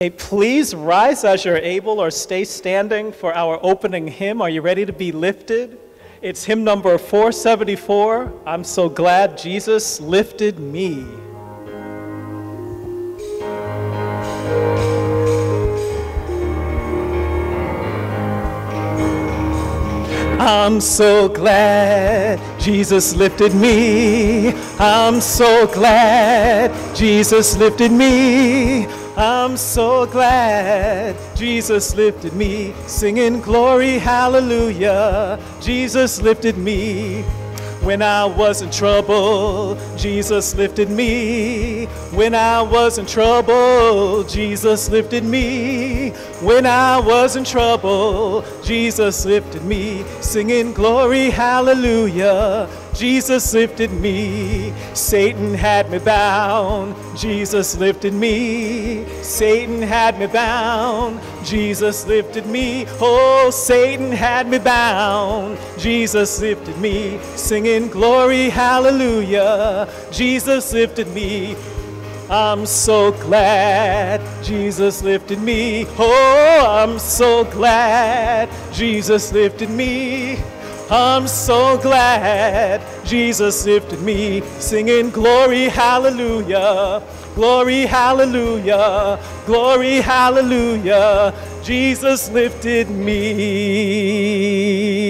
Hey, please rise as you're able or stay standing for our opening hymn. Are you ready to be lifted? It's hymn number 474, I'm So Glad Jesus Lifted Me. I'm so glad Jesus lifted me. I'm so glad Jesus lifted me. I'm so glad Jesus lifted me. Singing glory, hallelujah. Jesus lifted me. When I was in trouble, Jesus lifted me. When I was in trouble, Jesus lifted me. When I was in trouble, Jesus lifted me. Singing glory, hallelujah. Jesus lifted me. Satan had me bound. Jesus lifted me. Satan had me bound. Jesus lifted me. Oh, Satan had me bound. Jesus lifted me. Singing glory, hallelujah. Jesus lifted me. I'm so glad Jesus lifted me. Oh, I'm so glad Jesus lifted me. I'm so glad Jesus lifted me. Singing glory, hallelujah. Glory, hallelujah. Glory, hallelujah. Jesus lifted me.